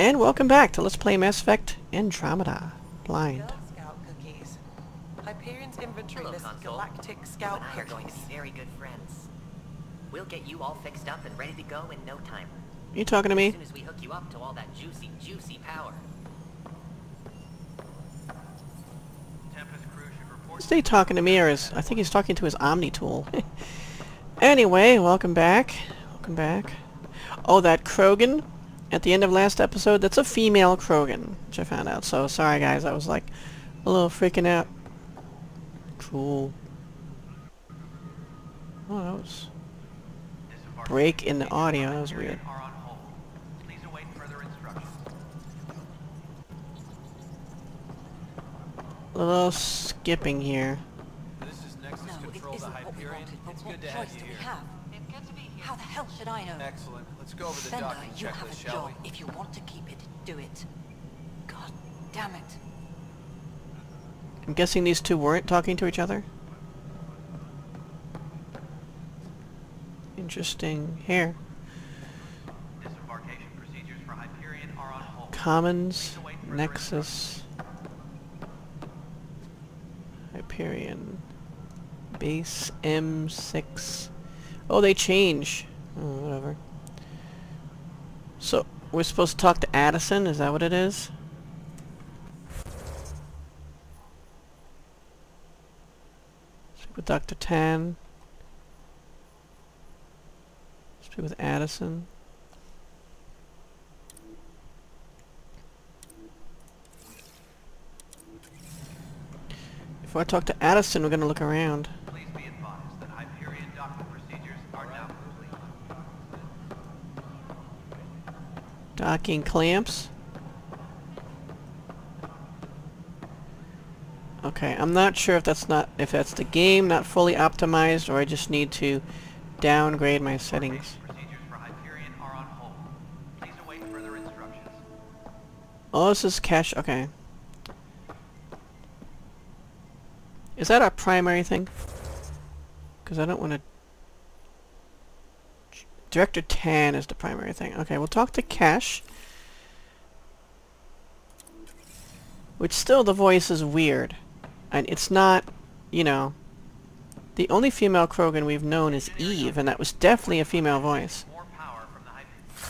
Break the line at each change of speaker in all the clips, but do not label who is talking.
And welcome back to Let's Play Mass Effect Andromeda. Blind.
Girl Scout cookies. Hyperion's inventory
Hello,
lists
Console.
galactic
You
scout
and I are
cookies.
going to be very good friends. We'll get you all fixed up and ready to go in no time.
You talking to
As
me?
soon as we hook you up to all that juicy power.
Is he talking to me or is... I think he's talking to his Omni tool. Anyway, welcome back. Welcome back. Oh, that Krogan at the end of last episode, that's a female Krogan, which I found out. So, sorry guys, I was like a little freaking out. Cool. Oh, that was... break in the audio, that was weird. A little skipping here.
This is Nexus Control to Hyperion. It's good to have you here.
How the hell should I know?
Excellent. Let's go over the
Fender,
docking
you have
checklist,
a
shall
job.
we?
If you want to keep it, do it. God damn it.
I'm guessing these two weren't talking to each other? Interesting. Here.
Disembarkation procedures for Hyperion are on hold.
Commons, Nexus, Hyperion, Base M6. Oh, they change. Oh, whatever. So, we're supposed to talk to Addison? Is that what it is? Speak with Dr. Tann. Speak with Addison. Before I talk to Addison, we're going to look around.
Please be advised that Hyperion docking procedures are now complete.
Docking clamps. Okay, I'm not sure if that's the game not fully optimized or I just need to downgrade my settings.
Procedures for Hyperion are on hold. Please await further instructions.
Oh, this is Kesh. Okay. Is that our primary thing? Because I don't want to... Director Tann is the primary thing. Okay, we'll talk to Kesh. Which still, the voice is weird. And it's not, you know... The only female Krogan we've known is Eve, and that was definitely a female voice.
More power from the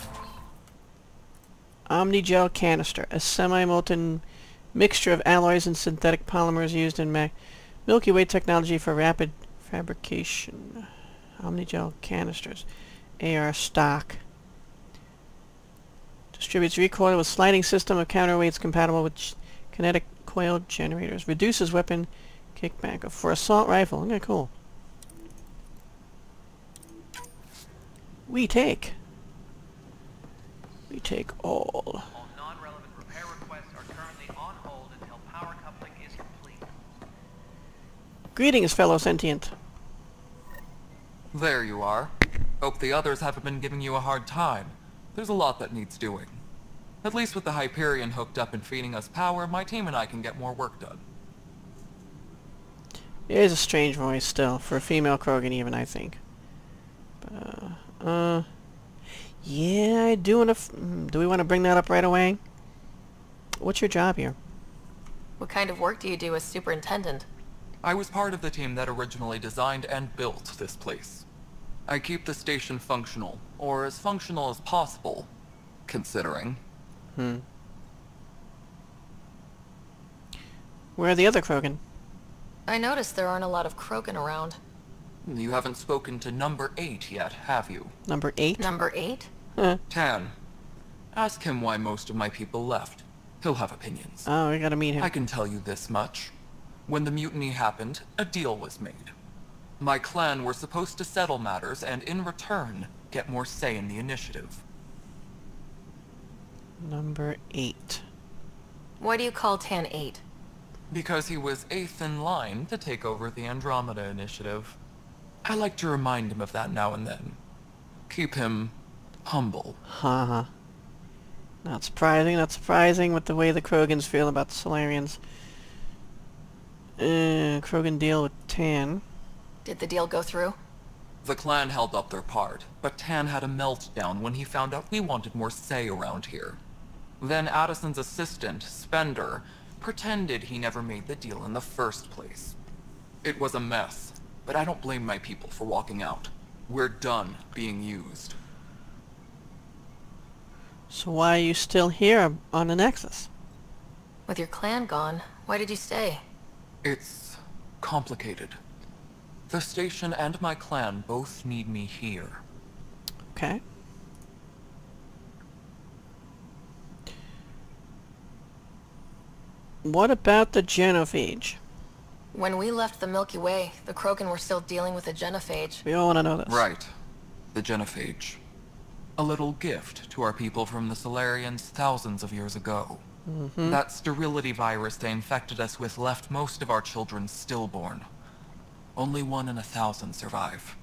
Omni-gel canister. A semi-molten mixture of alloys and synthetic polymers used in Milky Way technology for rapid fabrication. Omni-gel canisters. AR stock. Distributes recoil with sliding system of counterweights compatible with kinetic coil generators. Reduces weapon kickback for assault rifle. Okay, cool. We take all.
All non-relevant repair requests are currently on hold until power coupling is complete.
Greetings, fellow sentient.
There you are. Hope the others haven't been giving you a hard time. There's a lot that needs doing. At least with the Hyperion hooked up and feeding us power, my team and I can get more work done.
It is a strange voice still, for a female Krogan even, I think. But, yeah, I do want to... do we want to bring that up right away? What's your job here?
What kind of work do you do as superintendent?
I was part of the team that originally designed and built this place. I keep the station functional, or as functional as possible, considering.
Where are the other Krogan?
I noticed there aren't a lot of Krogan around.
You haven't spoken to number 8 yet, have you?
Number 8?
Number 8?
Tann. Ask him why most of my people left. He'll have opinions.
Oh, we gotta meet him.
I can tell you this much. When the mutiny happened, a deal was made. My clan were supposed to settle matters and, in return, get more say in the initiative.
Number 8.
Why do you call Tann 8?
Because he was 8th in line to take over the Andromeda initiative. I like to remind him of that now and then. Keep him humble.
Haha. Not surprising with the way the Krogans feel about the Solarians. Krogan deal with Tann.
Did the deal go through?
The clan held up their part, but Tann had a meltdown when he found out we wanted more say around here. Then Addison's assistant, Spender, pretended he never made the deal in the first place. It was a mess, but I don't blame my people for walking out. We're done being used.
So why are you still here on the Nexus?
With your clan gone, why did you stay?
It's complicated. The station and my clan both need me here.
Okay. What about the genophage?
When we left the Milky Way, the Krogan were still dealing with the genophage.
We all want to know this.
Right. The genophage. A little gift to our people from the Solarians thousands of years ago. That sterility virus they infected us with left most of our children stillborn. Only 1 in 1,000 survive.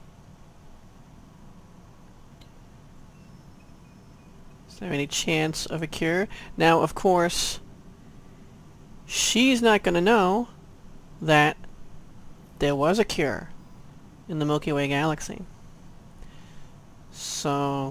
Is there any chance of a cure? Now, of course, she's not going to know that there was a cure in the Milky Way galaxy. So,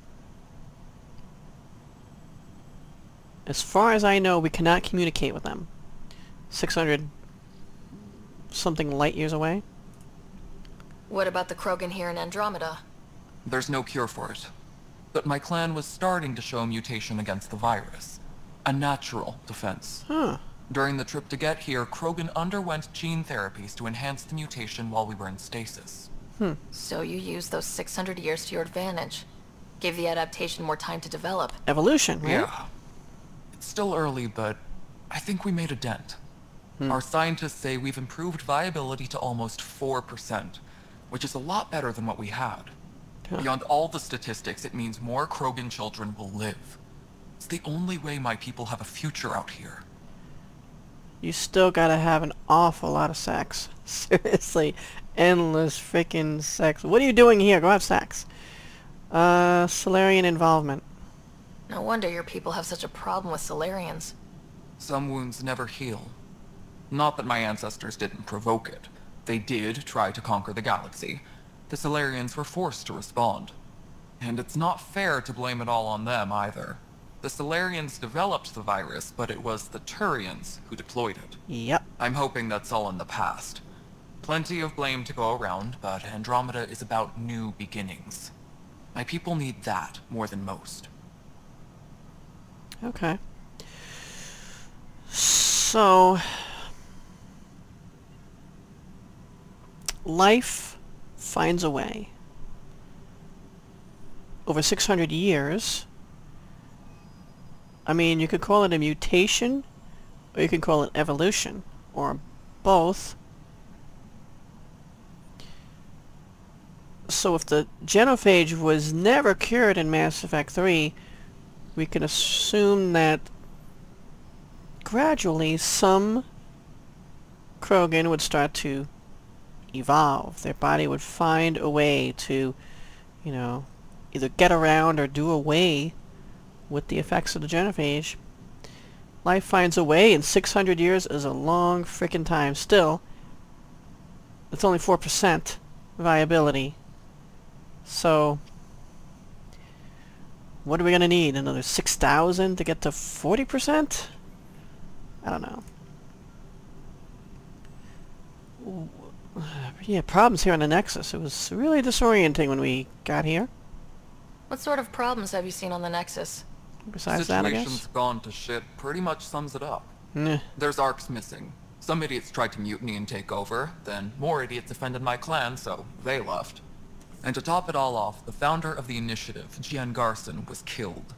as far as I know, we cannot communicate with them. 600 something light years away.
What about the Krogan here in Andromeda?
There's no cure for it. But my clan was starting to show mutation against the virus. A natural defense.
Huh.
During the trip to get here, Krogan underwent gene therapies to enhance the mutation while we were in stasis.
So you used those 600 years to your advantage. Gave the adaptation more time to develop.
Evolution, right?
Yeah. It's still early, but I think we made a dent. Our scientists say we've improved viability to almost 4%, which is a lot better than what we had. Beyond all the statistics, it means more Krogan children will live. It's the only way my people have a future out here.
You still gotta have an awful lot of sex. Seriously. Endless freaking sex. What are you doing here? Go have sex. Solarian involvement.
No wonder your people have such a problem with Solarians.
Some wounds never heal. Not that my ancestors didn't provoke it. They did try to conquer the galaxy. The Solarians were forced to respond. And it's not fair to blame it all on them either. The Solarians developed the virus, but it was the Turians who deployed it.
Yep.
I'm hoping that's all in the past. Plenty of blame to go around, but Andromeda is about new beginnings. My people need that more than most.
Okay. So, life finds a way. Over 600 years, I mean, you could call it a mutation, or you could call it evolution, or both. So if the genophage was never cured in Mass Effect 3, we can assume that gradually some Krogan would start to evolve. Their body would find a way to, you know, either get around or do away with the effects of the genophage. Life finds a way, and 600 years is a long frickin' time. Still, it's only 4% viability. So, what are we gonna need? Another 6,000 to get to 40%? I don't know. Yeah, problems here on the Nexus. It was really disorienting when we got here.
What sort of problems have you seen on the Nexus?
Besides that, I
Situation's
guess.
gone to shit pretty much sums it up.
Nah.
There's arcs missing. Some idiots tried to mutiny and take over, then more idiots offended my clan, so they left. And to top it all off, the founder of the initiative, Gian Garson, was killed.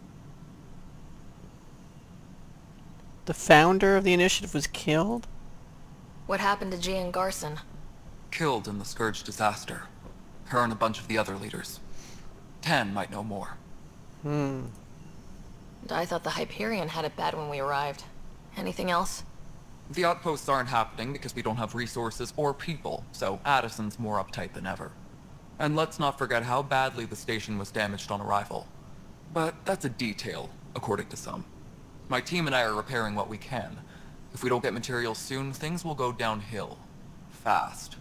The founder of the initiative was killed?
What happened to Gian Garson?
Killed in the Scourge disaster. Her and a bunch of the other leaders. Tann might know more.
And I thought the Hyperion had it bad when we arrived. Anything else?
The outposts aren't happening because we don't have resources or people, so Addison's more uptight than ever. And let's not forget how badly the station was damaged on arrival. But that's a detail, according to some. My team and I are repairing what we can. If we don't get materials soon, things will go downhill. Fast.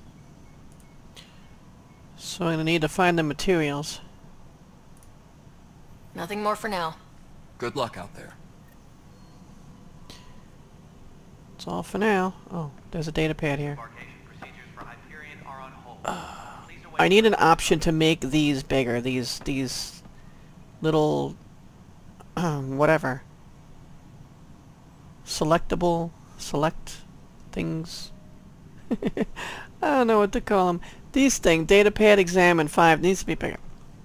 So I'm gonna need to find the materials.
Nothing more for now.
Good luck out there.
That's all for now. Oh, there's a data pad here.
Embarkation procedures for Hyperion are on hold. Please await
I need an option to make these bigger. These little whatever. Selectable select things. I don't know what to call them. These things, datapad examine 5 needs to be bigger.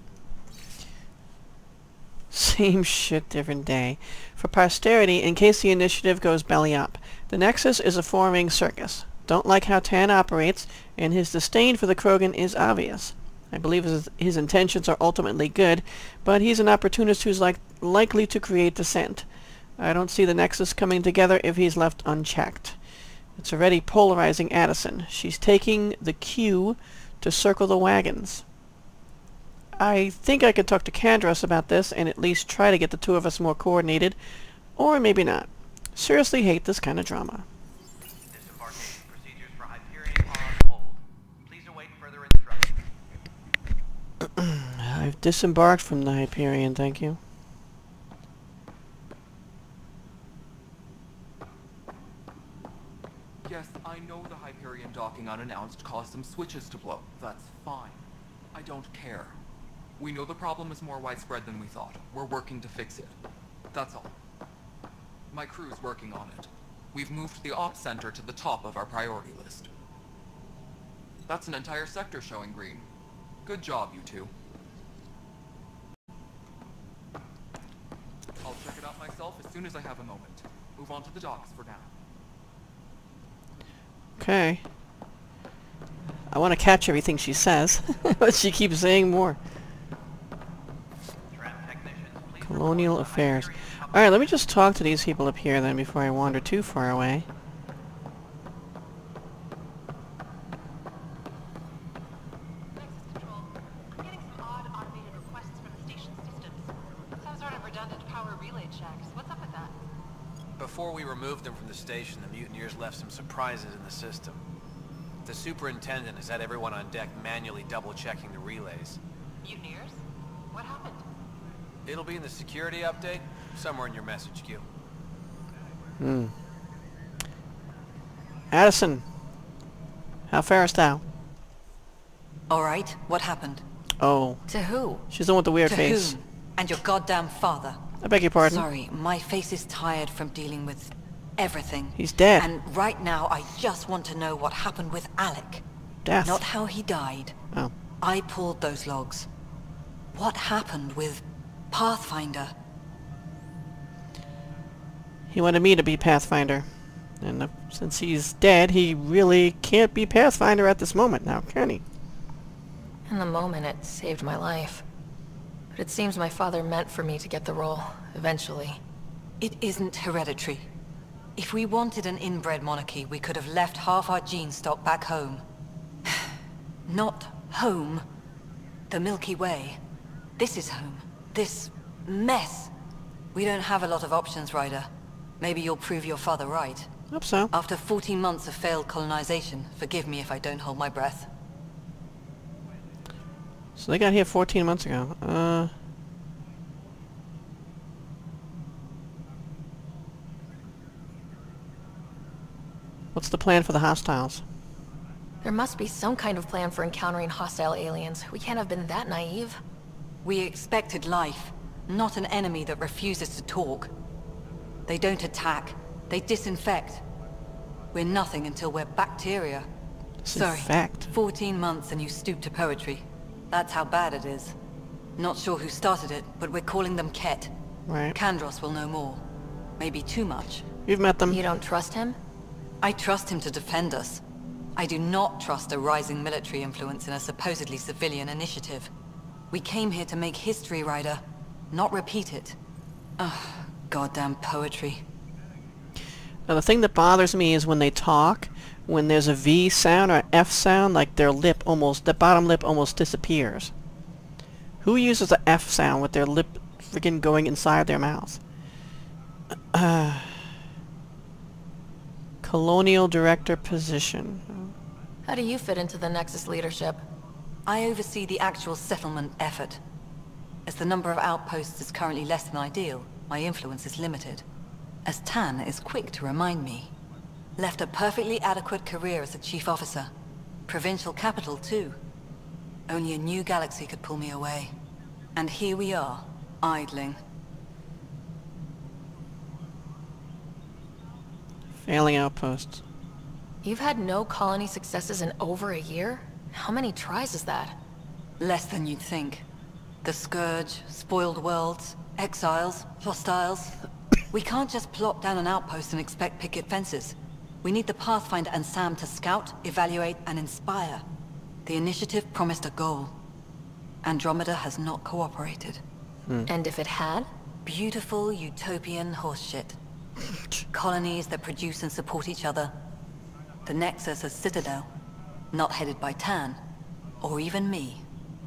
Same shit, different day. For posterity, in case the initiative goes belly up, the Nexus is a forming circus. Don't like how Tann operates, and his disdain for the Krogan is obvious. I believe his intentions are ultimately good, but he's an opportunist who's likely to create dissent. I don't see the Nexus coming together if he's left unchecked. It's already polarizing Addison. She's taking the cue to circle the wagons. I think I could talk to Kandros about this and at least try to get the two of us more coordinated, or maybe not. Seriously hate this kind of drama.
disembarkation procedures for Hyperion are on hold. Please await further instructions.
I've disembarked from the Hyperion, thank you.
Yes, I know the Hyperion docking unannounced caused some switches to blow. That's fine. I don't care. We know the problem is more widespread than we thought. We're working to fix it. That's all. My crew's working on it. We've moved the ops center to the top of our priority list. That's an entire sector showing green. Good job, you two. I'll check it out myself as soon as I have a moment. Move on to the docks for now.
Okay. I want to catch everything she says, but she keeps saying more.
Tram technicians, please
Colonial
report to
affairs.
Hyperion Company.
Alright, let me just talk to these people up here then before I wander too far away.
Nexus Control. I'm getting some odd automated requests from the station systems. Some sort of redundant power relay checks. What's up with that?
Before we removed them from the station, the mutineers left some surprises in the system. The superintendent has had everyone on deck manually double-checking the relays.
Mutineers? What happened?
It'll be in the security update, somewhere in your message queue.
Addison, how farest thou?
All right, what happened?
Oh,
To who?
she's the one with the weird
To
face.
whom? And your goddamn father.
I beg your pardon.
Sorry, my face is tired from dealing with everything.
He's dead.
And right now, I just want to know what happened with Alec.
Death.
Not how he died.
Oh.
I pulled those logs. What happened with Pathfinder?
He wanted me to be Pathfinder. And since he's dead, he really can't be Pathfinder at this moment now, can he?
In the moment, it saved my life. But it seems my father meant for me to get the role, eventually.
It isn't hereditary. If we wanted an inbred monarchy, we could have left half our gene stock back home. Not home. The Milky Way. This is home. This mess. We don't have a lot of options, Ryder. Maybe you'll prove your father right.
Hope so.
After 14 months of failed colonization, forgive me if I don't hold my breath.
So they got here 14 months ago. What's the plan for the hostiles?
There must be some kind of plan for encountering hostile aliens. We can't have been that naive.
We expected life, not an enemy that refuses to talk. They don't attack, they disinfect. We're nothing until we're bacteria. Sorry,
Disinfect.
14 months and you stoop to poetry. That's how bad it is. Not sure who started it, but we're calling them Ket.
Right.
Kandros will know more. Maybe too much.
You've met them.
You don't trust him?
I trust him to defend us. I do not trust a rising military influence in a supposedly civilian initiative. We came here to make history, Ryder, not repeat it. Ugh, goddamn poetry.
Now the thing that bothers me is when they talk, when there's a V sound or an F sound, like their lip almost, the bottom lip almost disappears. Who uses the F sound with their lip freaking going inside their mouth? Colonial Director position.
How do you fit into the Nexus leadership?
I oversee the actual settlement effort. As the number of outposts is currently less than ideal, my influence is limited. As Tann is quick to remind me. Left a perfectly adequate career as a chief officer. Provincial capital, too. Only a new galaxy could pull me away. And here we are, idling.
Failing outposts.
You've had no colony successes in over a year? How many tries is that?
Less than you'd think. The Scourge, spoiled worlds, exiles, hostiles. We can't just plop down an outpost and expect picket fences. We need the Pathfinder and s.a.m to scout, evaluate, and inspire. The initiative promised a goal. Andromeda has not cooperated.
And if it had?
Beautiful utopian horseshit. Colonies that produce and support each other. The Nexus as Citadel. Not headed by Tann. Or even me.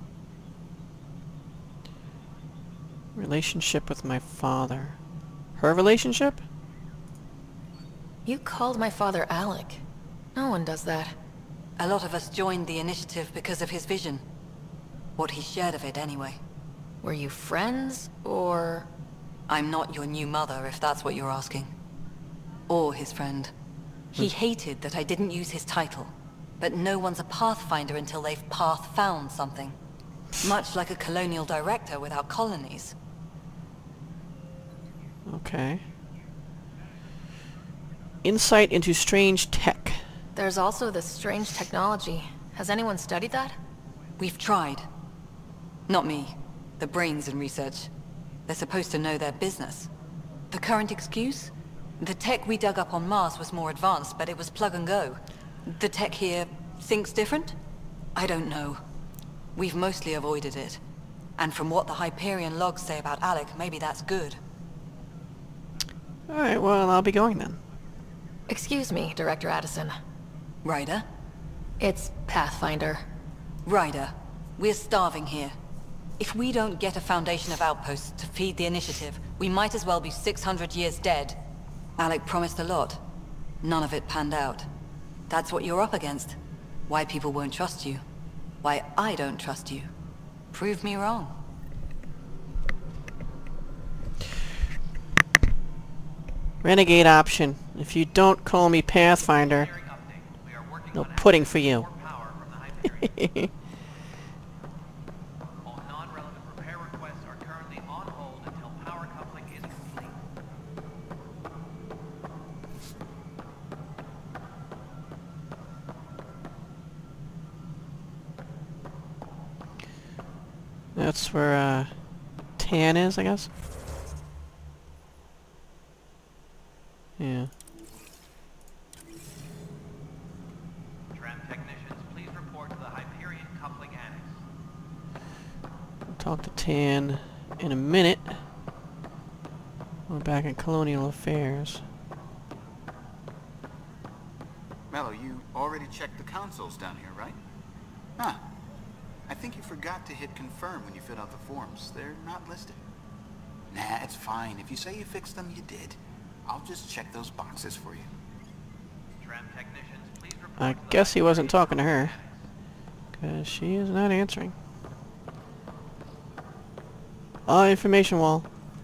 Relationship with my father. Her relationship?
You called my father Alec. No one does that.
A lot of us joined the initiative because of his vision. What he shared of it, anyway.
Were you friends, or...?
I'm not your new mother, if that's what you're asking. Or his friend. He hated that I didn't use his title. But no one's a Pathfinder until they've path-found something. Much like a colonial director without colonies.
Okay. Insight into strange tech.
There's also this strange technology. Has anyone studied that?
We've tried. Not me. The brains in research. They're supposed to know their business. The current excuse? The tech we dug up on Mars was more advanced, but it was plug and go. The tech here thinks different? I don't know. We've mostly avoided it. And from what the Hyperion logs say about Alec, maybe that's good.
Alright, well, I'll be going then.
Excuse me, Director Addison.
Ryder?
It's Pathfinder.
Ryder, we're starving here. If we don't get a foundation of outposts to feed the initiative, we might as well be 600 years dead. Alec promised a lot. None of it panned out. That's what you're up against. Why people won't trust you. Why I don't trust you. Prove me wrong.
Renegade option. If you don't call me Pathfinder, no pudding for you.
All non-relevant repair requests are currently on hold until power coupling is complete.
That's where Tann is, I guess. Yeah.
Tram technicians, please report to the Hyperion coupling annex.
I'll talk to Tann in a minute. We're back in Colonial Affairs.
Mello, you already checked the consoles down here, right? Huh. I think you forgot to hit confirm when you filled out the forms. They're not listed. Nah, it's fine. If you say you fixed them, you did. I'll just check those boxes for you.
Tram technicians, please report
I
to the
guess he wasn't
Hyperion
talking to her,
coupling
because she is not answering. Information wall.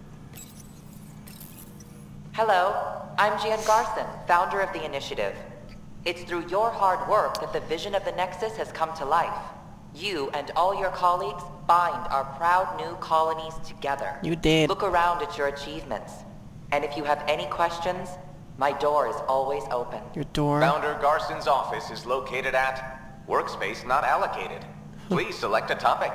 Hello, I'm Gian Garson, founder of the initiative. It's through your hard work that the vision of the Nexus has come to life. You and all your colleagues bind our proud new colonies together.
You did.
Look around at your achievements. And if you have any questions, my door is always open.
Your door.
Founder Garson's office is located at workspace not allocated. Please select a topic.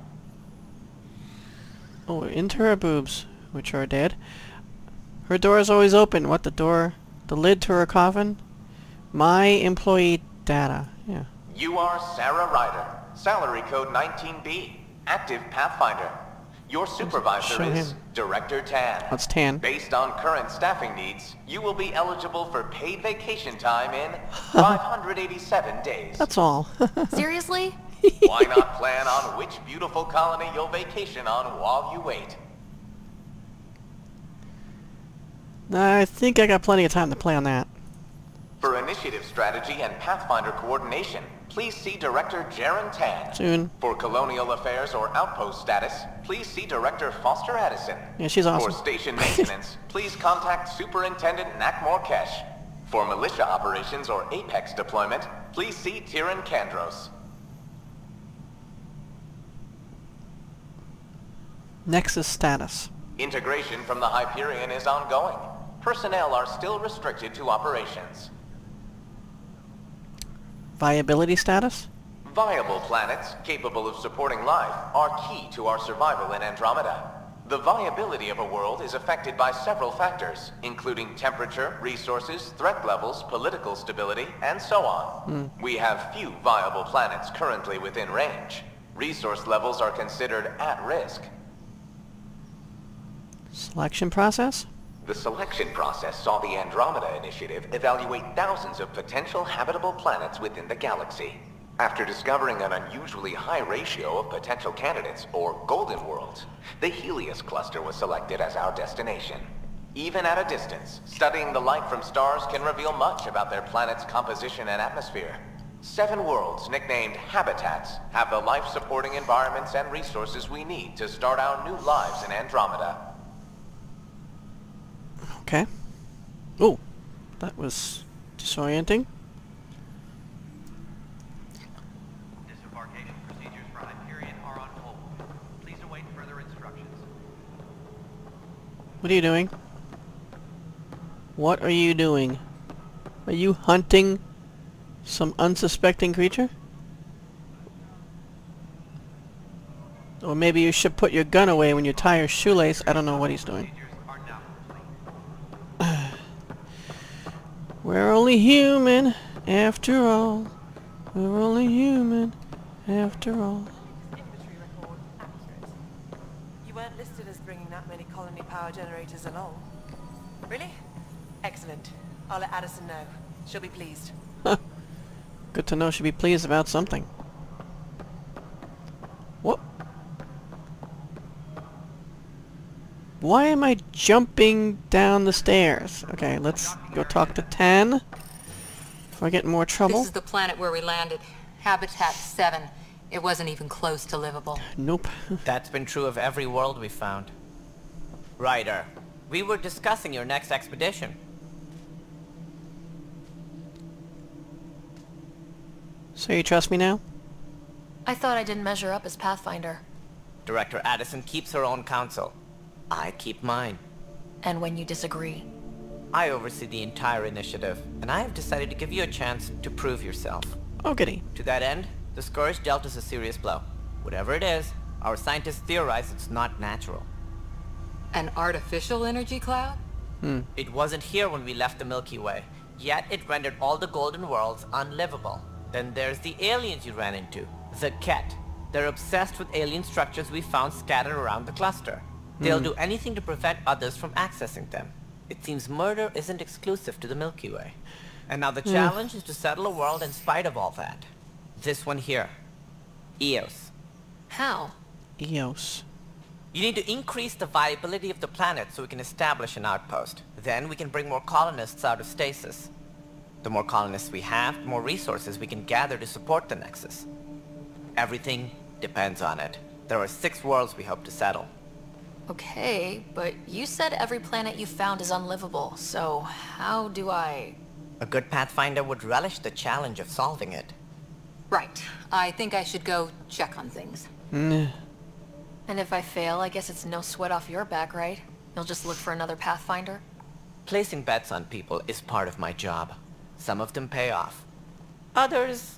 Oh, into her boobs, which are dead. Her door is always open. What, the door? The lid to her coffin? My employee data. Yeah.
You are Sarah Ryder, salary code 19B, active Pathfinder. Your supervisor
Show
is
him.
Director Tann.
That's Tann.
Based on current staffing needs, you will be eligible for paid vacation time in 587 days.
Uh,
That's all.
Seriously?
Why not plan on which beautiful colony you'll vacation on while you wait?
I think I got plenty of time to play on that.
For initiative strategy and Pathfinder coordination, please see Director Jaren Tann.
Soon.
For colonial affairs or outpost status, please see Director Foster Addison.
Yeah, she's awesome.
For station maintenance, please contact Superintendent Nakmor Kesh. For militia operations or Apex deployment, please see Tyran Kandros.
Nexus status.
Integration from the Hyperion is ongoing. Personnel are still restricted to operations.
Viability status?
Viable planets, capable of supporting life, are key to our survival in Andromeda. The viability of a world is affected by several factors, including temperature, resources, threat levels, political stability, and so on. We have few viable planets currently within range. Resource levels are considered at risk.
Selection process?
The selection process saw the Andromeda Initiative evaluate thousands of potential habitable planets within the galaxy. After discovering an unusually high ratio of potential candidates, or golden worlds, the Helios cluster was selected as our destination. Even at a distance, studying the light from stars can reveal much about their planet's composition and atmosphere. 7 worlds, nicknamed habitats, have the life-supporting environments and resources we need to start our new lives in Andromeda.
Okay. Oh, that was disorienting.
Disembarkation procedures for Hyperion are on hold. Please await further instructions.
What are you doing? What are you doing? Are you hunting some unsuspecting creature? Or maybe you should put your gun away when you tie your shoelace. I don't know what he's doing. We're only human, after all. We're only human, after all.
Inventory record accurate. You weren't listed as bringing that many colony power generators along. Really? Excellent. I'll let Addison know. She'll be pleased.
Good to know she'll be pleased about something. What? Why am I jumping down the stairs? Okay, let's go talk to Tann before I get in more trouble.
This is the planet where we landed. Habitat 7. It wasn't even close to livable.
Nope.
That's been true of every world we found. Ryder, we were discussing your next expedition.
So you trust me now?
I thought I didn't measure up as Pathfinder.
Director Addison keeps her own counsel. I keep mine.
And when you disagree?
I oversee the entire initiative, and I have decided to give you a chance to prove yourself.
Oh, goody.
To that end, the Scourge dealt us a serious blow. Whatever it is, our scientists theorize it's not natural.
An artificial energy cloud?
It wasn't here when we left the Milky Way, yet it rendered all the golden worlds unlivable. Then there's the aliens you ran into, the Ket. They're obsessed with alien structures we found scattered around the cluster. They'll do anything to prevent others from accessing them. It seems murder isn't exclusive to the Milky Way. And now the challenge is to settle a world in spite of all that. This one here. Eos.
How?
Eos.
You need to increase the viability of the planet so we can establish an outpost. Then we can bring more colonists out of stasis. The more colonists we have, the more resources we can gather to support the Nexus. Everything depends on it. There are 6 worlds we hope to settle.
Okay, but you said every planet you found is unlivable, so how do I...
A good Pathfinder would relish the challenge of solving it.
Right. I think I should go check on things.
And if I fail, I guess it's no sweat off your back, right? You'll just look for another Pathfinder?
Placing bets on people is part of my job. Some of them pay off. Others...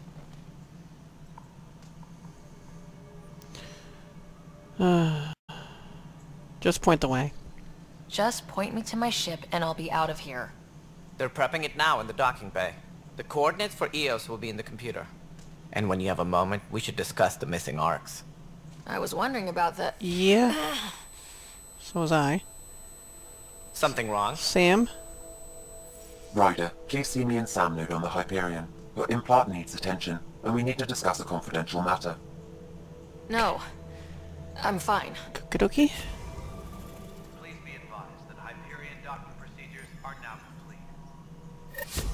Just point the way.
Just point me to my ship and I'll be out of here.
They're prepping it now in the docking bay. The coordinates for Eos will be in the computer. And when you have a moment, we should discuss the missing arcs.
I was wondering about that.
Yeah. So was I.
Something wrong?
S.a.m?
Ryder, please see me and Sam node on the Hyperion. Your implant needs attention, and we need to discuss a confidential matter.
No. I'm fine.
Okie
Please be advised that Hyperion docking procedures are now complete.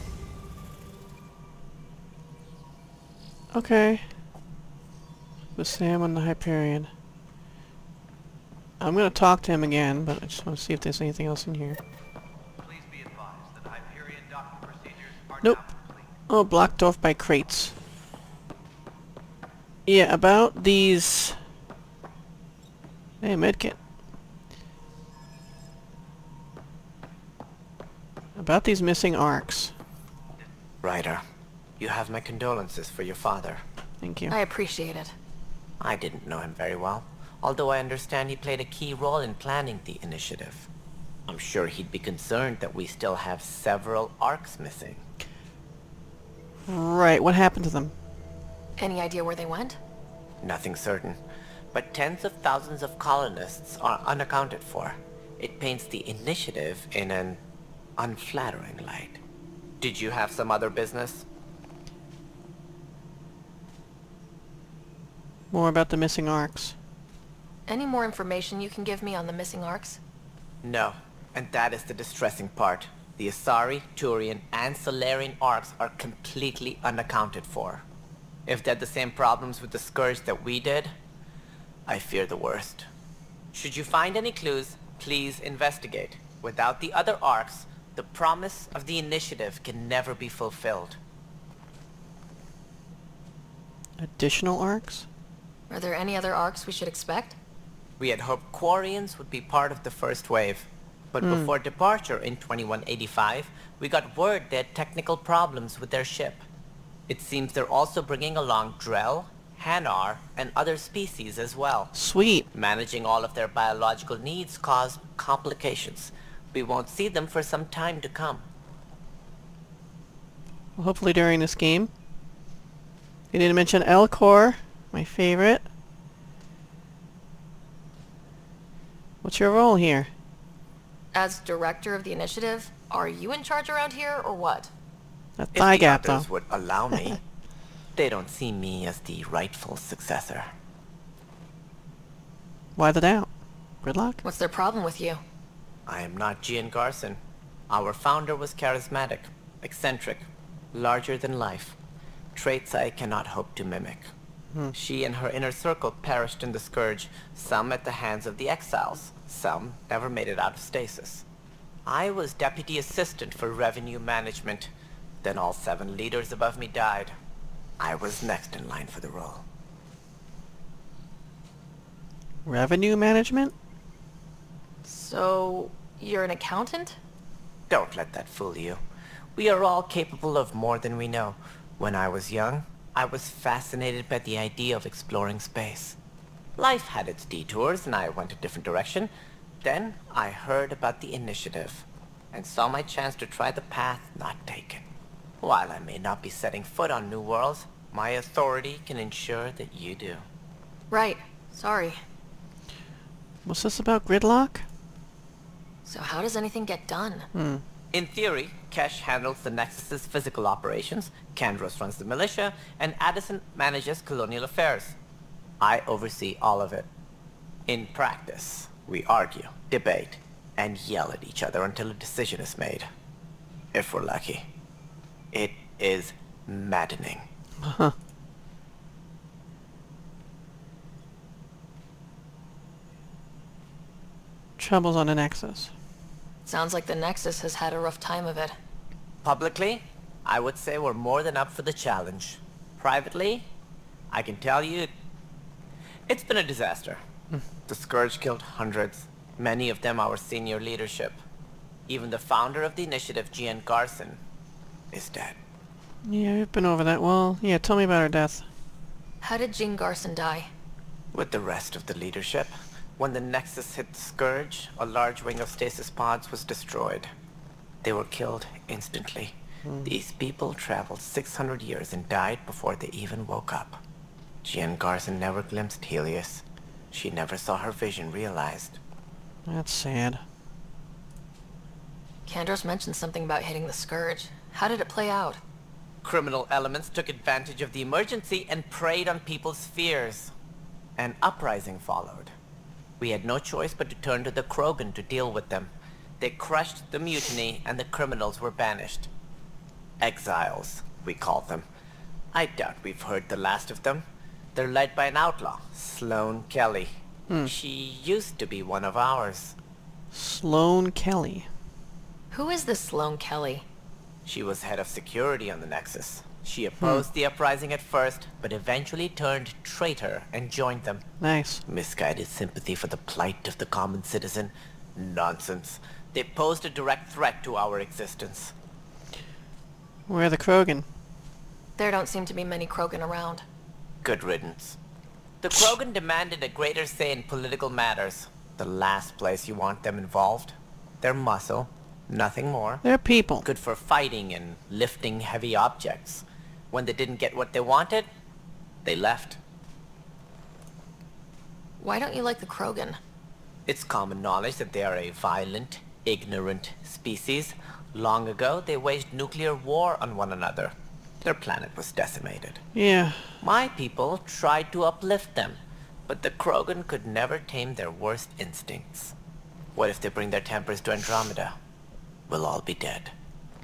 Okay. With Sam on the Hyperion. I'm gonna talk to him again, but I just want to see if there's anything else in here.
Please be advised that Hyperion docking procedures
Nope. Oh, blocked off by crates. Yeah, about these... Hey, medkit. About these missing arcs.
Ryder, you have my condolences for your father.
Thank you.
I appreciate it.
I didn't know him very well, although I understand he played a key role in planning the initiative. I'm sure he'd be concerned that we still have several arcs missing.
Right, what happened to them?
Any idea where they went?
Nothing certain, but tens of thousands of colonists are unaccounted for. It paints the initiative in an unflattering light. Did you have some other business?
More about the missing arcs.
Any more information you can give me on the missing arcs?
No, and that is the distressing part. The Asari, Turian, and Solarian arcs are completely unaccounted for. If they had the same problems with the Scourge that we did, I fear the worst. Should you find any clues, please investigate. Without the other arcs, the promise of the initiative can never be fulfilled.
Additional arcs?
Are there any other arcs we should expect?
We had hoped Quarians would be part of the first wave. But before departure in 2185, we got word they had technical problems with their ship. It seems they're also bringing along Drell, Hanar, and other species as well.
Sweet.
Managing all of their biological needs caused complications. We won't see them for some time to come.
Well, hopefully during this game. You didn't mention Elcor, my favorite. What's your role here?
As director of the initiative, are you in charge around here, or what?
A thigh gap,
If the others
though.
would allow me, they don't see me as the rightful successor.
Why the doubt? Gridlock?
What's their problem with you?
I am not Gian Garson. Our founder was charismatic, eccentric, larger than life. Traits I cannot hope to mimic. She and her inner circle perished in the Scourge, some at the hands of the Exiles, some never made it out of stasis. I was deputy assistant for revenue management. Then all 7 leaders above me died. I was next in line for the role.
Revenue management?
So, you're an accountant?
Don't let that fool you. We are all capable of more than we know. When I was young, I was fascinated by the idea of exploring space. Life had its detours and I went a different direction. Then I heard about the initiative and saw my chance to try the path not taken. While I may not be setting foot on new worlds, my authority can ensure that you do.
Right. Sorry.
What's this about Gridlock?
So how does anything get done?
In theory, Kesh handles the Nexus's physical operations, Kandros runs the militia, and Addison manages colonial affairs. I oversee all of it. In practice, we argue, debate, and yell at each other until a decision is made. If we're lucky. It is maddening.
Huh. Troubles on the Nexus.
Sounds like the Nexus has had a rough time of it.
Publicly, I would say we're more than up for the challenge. Privately, I can tell you, it's been a disaster. The Scourge killed hundreds, many of them our senior leadership. Even the founder of the initiative, Gian Garson, is dead.
Yeah, we've been over that. Well, yeah, tell me about her death.
How did Jean Garson die?
With the rest of the leadership, when the Nexus hit the Scourge, a large wing of stasis pods was destroyed. They were killed instantly. These people traveled 600 years and died before they even woke up. Gian Garson never glimpsed Helios. She never saw her vision realized.
That's sad.
Kandros mentioned something about hitting the Scourge. How did it play out?
Criminal elements took advantage of the emergency and preyed on people's fears. An uprising followed. We had no choice but to turn to the Krogan to deal with them. They crushed the mutiny and the criminals were banished. Exiles, we called them. I doubt we've heard the last of them. They're led by an outlaw, Sloane Kelly. She used to be one of ours.
Sloane Kelly.
Who is this Sloane Kelly?
She was head of security on the Nexus. She opposed the uprising at first, but eventually turned traitor and joined them.
Nice.
Misguided sympathy for the plight of the common citizen? Nonsense. They posed a direct threat to our existence.
Where are the Krogan?
There don't seem to be many Krogan around.
Good riddance. The Krogan demanded a greater say in political matters. The last place you want them involved. They're muscle, nothing more.
They're people.
Good for fighting and lifting heavy objects. When they didn't get what they wanted, they left.
Why don't you like the Krogan?
It's common knowledge that they are a violent, ignorant species. Long ago, they waged nuclear war on one another. Their planet was decimated.
Yeah.
My people tried to uplift them, but the Krogan could never tame their worst instincts. What if they bring their tempers to Andromeda? We'll all be dead.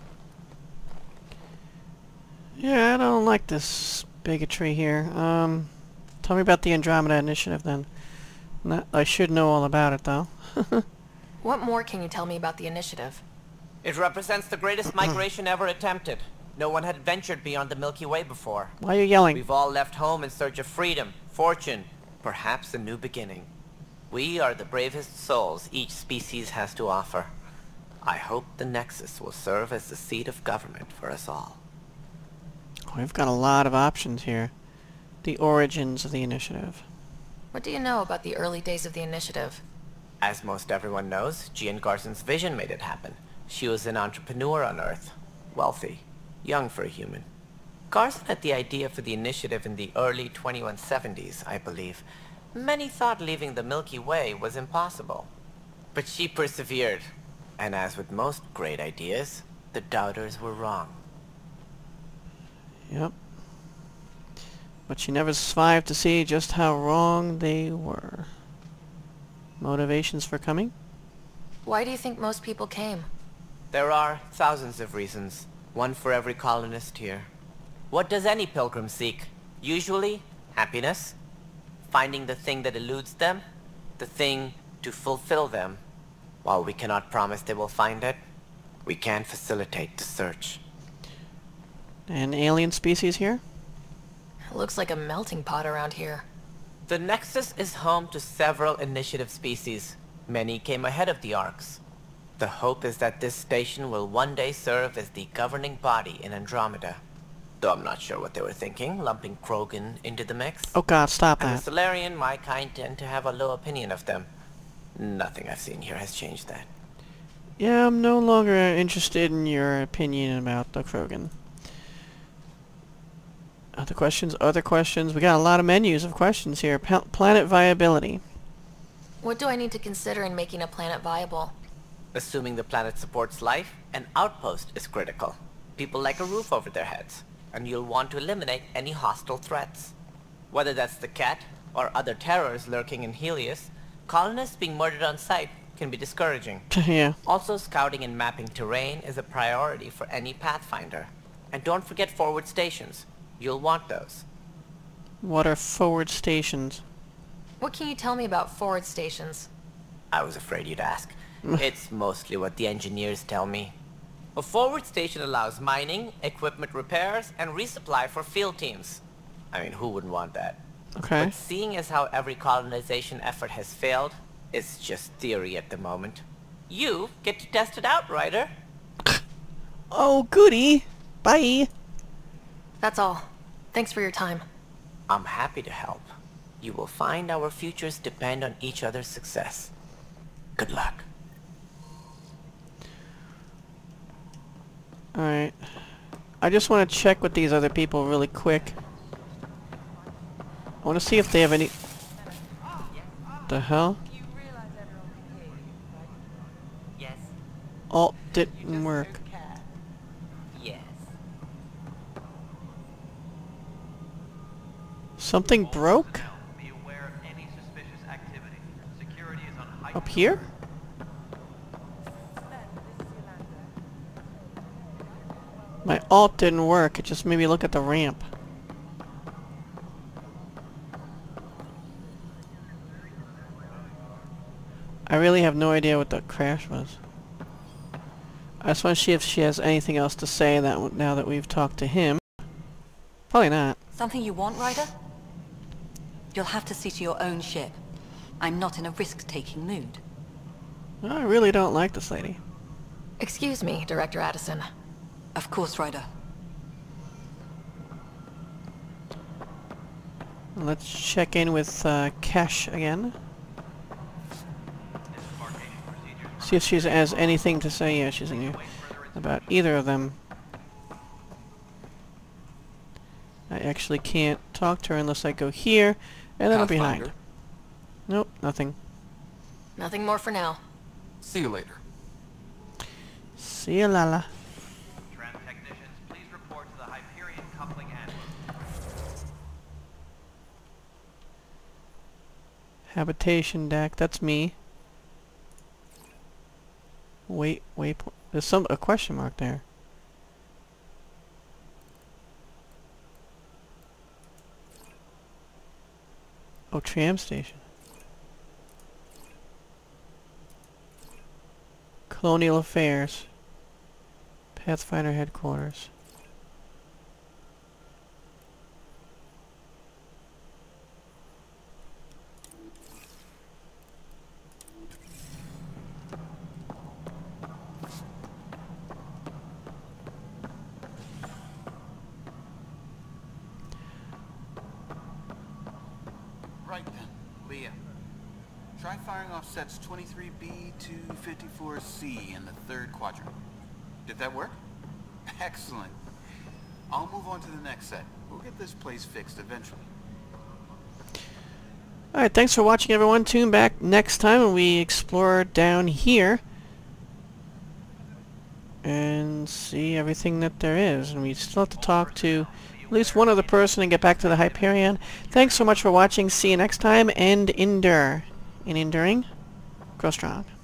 Yeah, I don't like this bigotry here. Tell me about the Andromeda Initiative then. I should know all about it though.
What more can you tell me about the initiative?
It represents the greatest migration ever attempted. No one had ventured beyond the Milky Way before.
Why are you yelling?
We've all left home in search of freedom, fortune, perhaps a new beginning. We are the bravest souls each species has to offer. I hope the Nexus will serve as the seat of government for us all.
We've got a lot of options here. The origins of the initiative.
What do you know about the early days of the initiative?
As most everyone knows, Jean Garson's vision made it happen. She was an entrepreneur on Earth. Wealthy. Young for a human. Garson had the idea for the initiative in the early 2170s, I believe. Many thought leaving the Milky Way was impossible. But she persevered. And as with most great ideas, the doubters were wrong.
Yep. But she never survived to see just how wrong they were. Motivations for coming?
Why do you think most people came?
There are thousands of reasons. One for every colonist here. What does any pilgrim seek? Usually, happiness. Finding the thing that eludes them. The thing to fulfill them. While we cannot promise they will find it, we can facilitate the search.
An alien species here?
It looks like a melting pot around here.
The Nexus is home to several initiative species. Many came ahead of the Arks. The hope is that this station will one day serve as the governing body in Andromeda. Though I'm not sure what they were thinking, lumping Krogan into the mix.
Oh god, stop
And
that.
the Solarian, my kind tend to have a low opinion of them. Nothing I've seen here has changed that.
Yeah, I'm no longer interested in your opinion about the Krogan. Other questions? We got a lot of menus of questions here. Planet viability.
What do I need to consider in making a planet viable?
Assuming the planet supports life, an outpost is critical. People like a roof over their heads, and you'll want to eliminate any hostile threats. Whether that's the Cat, or other terrors lurking in Helios, colonists being murdered on sight can be discouraging.
Yeah.
Also, scouting and mapping terrain is a priority for any Pathfinder. And don't forget forward stations. You'll want those.
What are forward stations?
What can you tell me about forward stations?
I was afraid you'd ask. It's mostly what the engineers tell me. A forward station allows mining, equipment repairs, and resupply for field teams. I mean, who wouldn't want that?
Okay.
But seeing as how every colonization effort has failed, it's just theory at the moment. You get to test it out, Ryder.
Oh, goody. Bye.
That's all. Thanks for your time.
I'm happy to help. You will find our futures depend on each other's success. Good luck.
Alright. I just want to check with these other people really quick. I want to see if they have any... The hell?
Yes.
Alt didn't work.
Yes.
Something broke?
Be aware of any suspicious activity. Security is on high.
Up here? My alt didn't work. It just made me look at the ramp. I really have no idea what the crash was. I just want to see if she has anything else to say that now that we've talked to him. Probably not.
Something you want, Ryder? You'll have to see to your own ship. I'm not in a risk-taking mood.
I really don't like this lady.
Excuse me, Director Addison.
Of course, Ryder.
Let's check in with Kesh again. See if she has anything to say. Yeah, she's in here. About either of them. I actually can't talk to her unless I go here, and then I'm behind. Nope, nothing.
Nothing more for now.
See you later.
See ya, Lala.
Tram technicians, please report to the Hyperion coupling and
Habitation deck, that's me. Wait, there's a question mark there. Oh, tram station. Colonial Affairs. Pathfinder headquarters.
Right then, Leah. Try firing off sets 23B to 54C in the third quadrant. Did that work? Excellent. I'll move on to the next set. We'll get this place fixed eventually.
Alright, thanks for watching, everyone. Tune back next time when we explore down here and see everything that there is. And we still have to talk to at least one other person and get back to the Hyperion. Thanks so much for watching. See you next time, and endure. In enduring, grow strong.